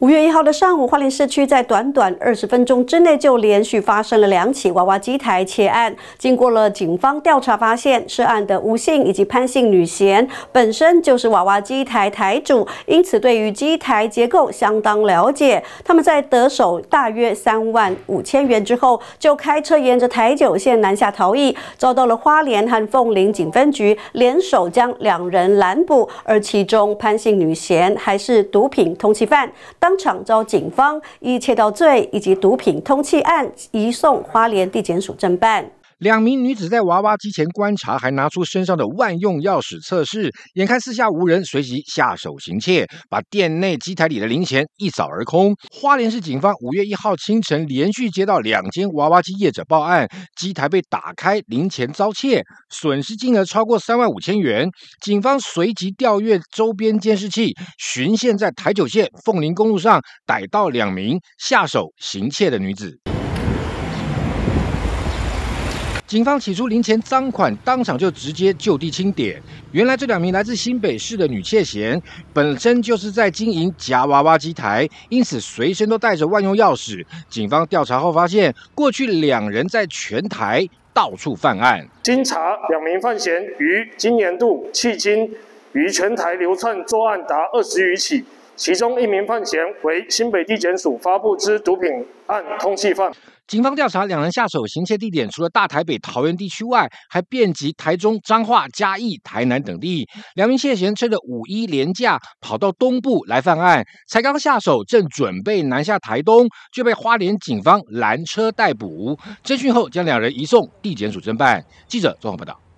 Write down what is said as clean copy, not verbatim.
5月1号的上午，花莲市区在短短20分钟之内就连续发生了2起娃娃机台窃案。经过了警方调查，发现涉案的吴姓以及潘姓女嫌本身就是娃娃机台台主，因此对于机台结构相当了解。他们在得手大约35000元之后，就开车沿着台九线南下逃逸，遭到了花莲和凤林警分局联手将2人拦捕，而其中潘姓女嫌还是毒品通缉犯。当场遭警方以窃盗罪以及毒品通缉案移送花莲地检署侦办。 2名女子在娃娃机前观察，还拿出身上的万用钥匙测试。眼看四下无人，随即下手行窃，把店内机台里的零钱一扫而空。花莲市警方5月1号清晨连续接到2间娃娃机业者报案，机台被打开，零钱遭窃，损失金额超过35000元。警方随即调阅周边监视器，循线在台九线凤林公路上逮到2名下手行窃的女子。警方起初零钱赃款，当场就直接就地清点。原来这2名来自新北市的女窃嫌，本身就是在经营夹娃娃机台，因此随身都带着万用钥匙。警方调查后发现，过去2人在全台到处犯案。 经查，2名犯嫌于今年度迄今于全台流窜作案达20余起，其中1名犯嫌为新北地检署发布之毒品案通缉犯。 警方调查，2人下手行窃地点除了大台北、桃园地区外，还遍及台中、彰化、嘉义、台南等地。2名窃嫌趁着5·1连假跑到东部来犯案，才刚下手，正准备南下台东，就被花莲警方拦车逮捕。侦讯后，将2人移送地检署侦办。记者综合报道。